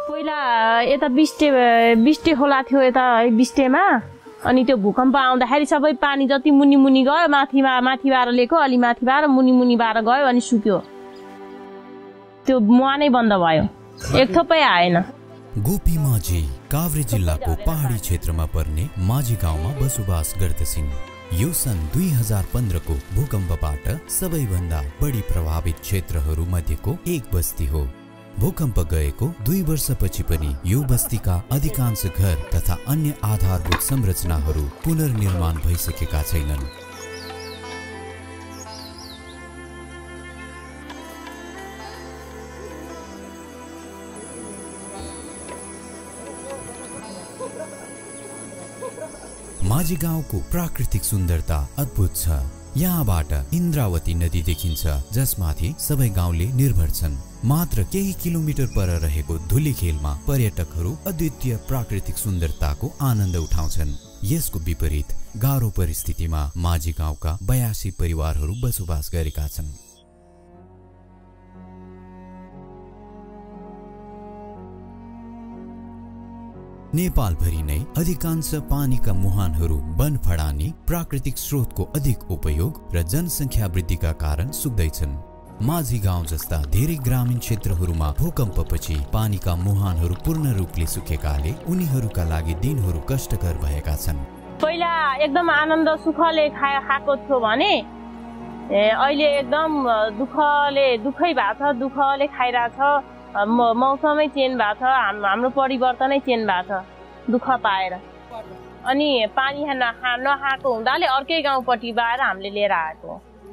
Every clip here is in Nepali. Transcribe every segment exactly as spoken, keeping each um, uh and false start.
पहिला यता बिस्टे बिस्टे खोला थियो यता है बिस्टेमा अनि त्यो भूकम्प आउँदाखेरि सबै पानी जति मुनि मुनि गयो माथिमा माथिबाट लिएको अलि माथिबाट मुनि मुनिबाट गयो अनि सुक्यो त्यो मुहा नै बन्द भयो एक थोपै आएन। गोपी माझी काभ्रे जिल्लाको पहाडी क्षेत्रमा पर्ने माझी गाउँमा बसोबास गर्दछिन्। यो सन् दुई हजार पन्ध्र को भूकम्पबाट सबैभन्दा बढी प्रभावित क्षेत्रहरू मध्येको एक बस्ती हो। भूकम्प गएको दुई वर्षपछि पनि यो बस्तीका अधिकांश घर तथा अन्य आधारभूत संरचनाहरू पुनर्निर्माण भइसकेका छैनन्। माझी गाउँको प्राकृतिक सुन्दरता अद्भुत छ। यहाँबाट इन्द्रावती नदी देखिन्छ जसमाथि सबै गाउँले निर्भर छन्। मात्र केही किलोमिटर पर रहेको धुलीखेलमा पर्यटकहरू अद्वितीय प्राकृतिक सुन्दरताको आनन्द उठाउँछन्। यसको विपरीत गाह्रो परिस्थितिमा माझी गाउँका बयासी परिवारहरू बसोबास गरेका छन्। नेपाल भरि नै अधिकांश पानीका मुहानहरू बनफडानी प्राकृतिक स्रोतको अधिक उपयोग र जनसङ्ख्या वृद्धिका कारण सुक्दैछन्। माझी गाउँ जस्ता धेरै ग्रामीण क्षेत्रहरूमा भूकम्पपछि पानीका मुहानहरू पूर्ण रूपले सुकेकाले उनीहरूका लागि दिनहरू कष्टकर भएका छन्। पहिला एकदम आनन्द सुखले खाए खाएको थियो भने अहिले एकदम दुःखले दुःखै भएको छ दुःखले खाइरहेछ। मौसमै चेन्ज भएको छ हाम्रो परिवर्तनै चेन्ज भएको छ दुःख पाएर अनि पानी नखा नखाएको हुँदाले अर्कै गाउँपट्टि बाएर हामीले लिएर आएको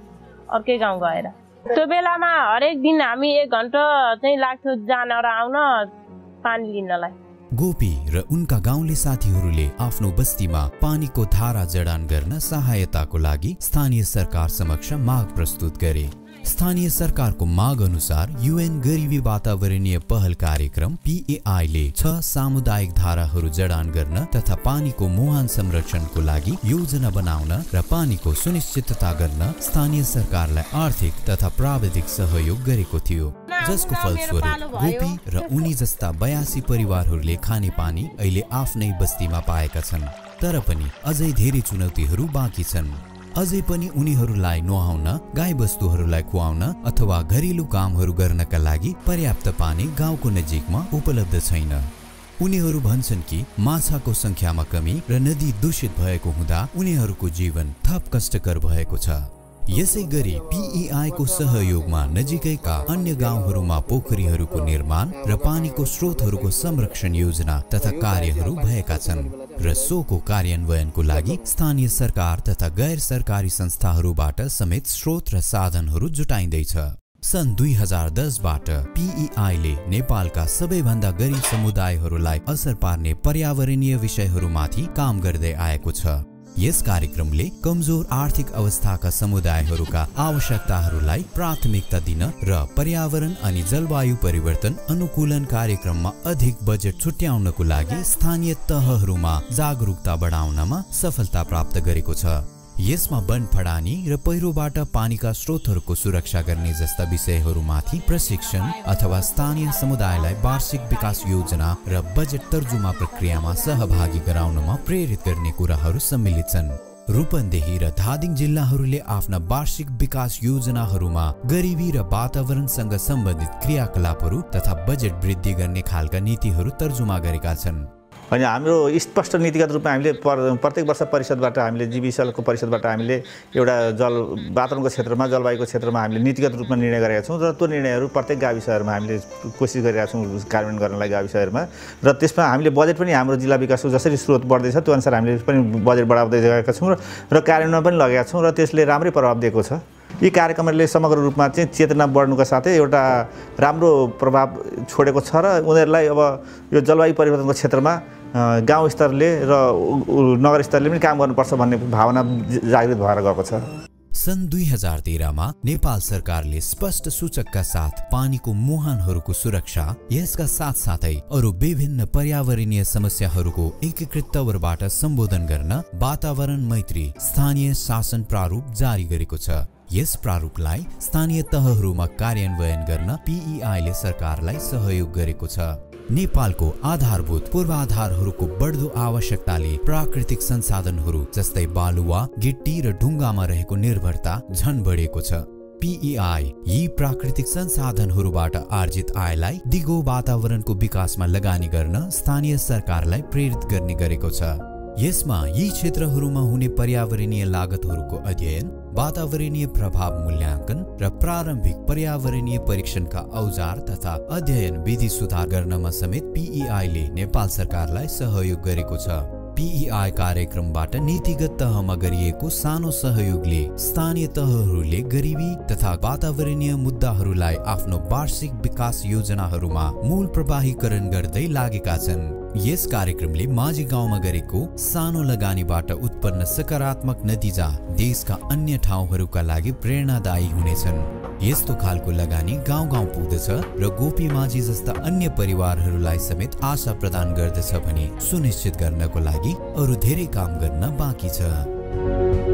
अर्कै गाउँ गएर त्यो बेलामा हरेक दिन हामी एक घन्टा चाहिँ लाग्थ्यो जान र आउन पानी लिनलाई। गोपी र उनका गाउँले साथीहरूले आफ्नो बस्तीमा पानीको धारा जडान गर्न सहायताको लागि स्थानीय सरकार समक्ष माग प्रस्तुत गरे। स्थानीय सरकारको माग अनुसार यूएन गरिबी वातावरणीय पहल कार्यक्रम पीएआई ले छ सामुदायिक धाराहरू जडान गर्न तथा पानीको मुहान संरक्षणको लागि योजना बनाउन र पानीको सुनिश्चितता गर्न स्थानीय सरकारलाई आर्थिक तथा प्राविधिक सहयोग गरेको थियो। जसको फलस्वरूप गोपी र उनी जस्ता बयासी परिवारहरूले खाने पानी अहिले आफ्नै बस्तीमा पाएका छन्। तर पनि अझै धेरै चुनौतीहरू बाँकी छन्। अझै पनि उनीहरूलाई नुहाउन, गाई बस्तुहरूलाई खुवाउन अथवा घरेलु कामहरू गर्नका लागि पर्याप्त पानी गाउँको नजिकमा उपलब्ध छैन। उनीहरू भन्छन् कि माछाको संख्यामा कमी र नदी दूषित भएको हुँदा उनीहरूको जीवन थप कष्टकर भएको छ। यसै गरी पीईआई को सहयोगमा नजिकैका अन्य गाउँहरूमा पोखरीहरूको निर्माण र पानीको स्रोतहरूको संरक्षण योजना तथा कार्यहरू भएका छन् र सोको कार्यान्वयनको लागि स्थानीय सरकार तथा गैर सरकारी संस्थाहरूबाट समेत स्रोत र साधनहरू जुटाइँदैछ। सन् दुई हजार दस बाट पीईआई ले नेपालका सबैभन्दा गरिब समुदायहरूलाई असर पार्ने पर्यावरणीय विषयहरूमाथि काम गर्दै आएको छ। यस कार्यक्रमले कमजोर आर्थिक अवस्थाका समुदायहरूका आवश्यकताहरूलाई प्राथमिकता दिन र पर्यावरण अनि जलवायु परिवर्तन अनुकूलन कार्यक्रममा अधिक बजेट छुट्याउनको लागि स्थानीय तहहरूमा जागरुकता बढाउनमा सफलता प्राप्त गरेको छ। यसमा बनफडानी र पहिरोबाट पानीका स्रोतहरूको सुरक्षा गर्ने जस्ता विषयहरूमाथि प्रशिक्षण अथवा स्थानीय समुदायलाई वार्षिक विकास योजना र बजेट तर्जुमा प्रक्रियामा सहभागी गराउनमा प्रेरित गर्ने कुराहरू सम्मिलित छन्। रूपन्देही र धादिङ जिल्लाहरूले आफ्ना वार्षिक विकास योजनाहरूमा गरिबी र वातावरणसँग सम्बन्धित क्रियाकलापहरू तथा बजेट वृद्धि गर्ने खालका नीतिहरू तर्जुमा गरेका छन्। अनि हाम्रो स्पष्ट नीतिगत रूपमा हामीले प्रत्येक वर्ष परिषदबाट हामीले जीविसलको परिषदबाट हामीले एउटा जल वातावरणको क्षेत्रमा जलवायुको क्षेत्रमा हामीले नीतिगत रूपमा निर्णय गरेका छौँ र त्यो निर्णयहरू प्रत्येक गाविसहरूमा हामीले कोसिस गरिरहेका छौँ कार्यान्वयन गर्नलाई गाविसहरूमा र त्यसमा हामीले बजेट पनि हाम्रो जिल्ला विकासको जसरी स्रोत बढ्दैछ त्यो अनुसार हामीले पनि बजेट बढाउँदै गएका छौँ र कार्यान्वयन पनि लगेका छौँ र त्यसले राम्रै प्रभाव दिएको छ। यी कार्यक्रमहरूले समग्र रूपमा चाहिँ चेतना बढ्नुका साथै एउटा राम्रो प्रभाव छोडेको छ र उनीहरूलाई अब यो जलवायु परिवर्तनको क्षेत्रमा गाउँ स्तरले र नगर स्तरले पनि काम गर्नुपर्छ भन्ने भावना जागृत भएर गएको छ। सन् दुई हजार तेह्रमा नेपाल सरकारले स्पष्ट सूचकका साथ पानीको मुहानहरूको सुरक्षा यसका साथसाथै अरू विभिन्न पर्यावरणीय समस्याहरूको एकीकृत तवरबाट सम्बोधन गर्न वातावरण मैत्री स्थानीय शासन प्रारूप जारी गरेको छ। यस प्रारूपलाई स्थानीय तहहरूमा कार्यान्वयन गर्न पीईआईले सरकारलाई सहयोग गरेको छ। नेपालको आधारभूत पूर्वाधारहरूको बढ्दो आवश्यकताले प्राकृतिक संसाधनहरू जस्तै बालुवा, गिट्टी र ढुङ्गामा रहेको निर्भरता झन बढेको छ। पीईआई यी प्राकृतिक संसाधनहरूबाट आर्जित आयलाई दिगो वातावरणको विकासमा लगानी गर्न स्थानीय सरकारलाई प्रेरित गर्ने गरेको छ। यसमा यी क्षेत्रहरूमा हुने पर्यावरणीय लागतहरूको अध्ययन, वातावरणीय प्रभाव मूल्याङ्कन र प्रारम्भिक पर्यावरणीय परीक्षणका औजार तथा अध्ययन विधि सुधार गर्नमा समेत पीईआईले नेपाल सरकारलाई सहयोग गरेको छ। पीईआई कार्यक्रमबाट नीतिगत तहमा गरिएको सानो सहयोगले स्थानीय तहहरूले गरिबी तथा वातावरणीय मुद्दाहरूलाई आफ्नो वार्षिक विकास योजनाहरूमा मूल प्रवाहीकरण गर्दै लागेका छन्। यस कार्यक्रमले माझी गाउँमा गरेको सानो लगानीबाट उत्पन्न सकारात्मक नतिजा देशका अन्य ठाउँहरूका लागि प्रेरणादायी हुनेछन्। यस्तो खालको लगानी गाउँ गाउँ पुग्दछ र गोपी माझी जस्ता अन्य परिवारहरूलाई समेत आशा प्रदान गर्दछ भने सुनिश्चित गर्नको लागि अरु धेरै काम गर्न बाँकी छ।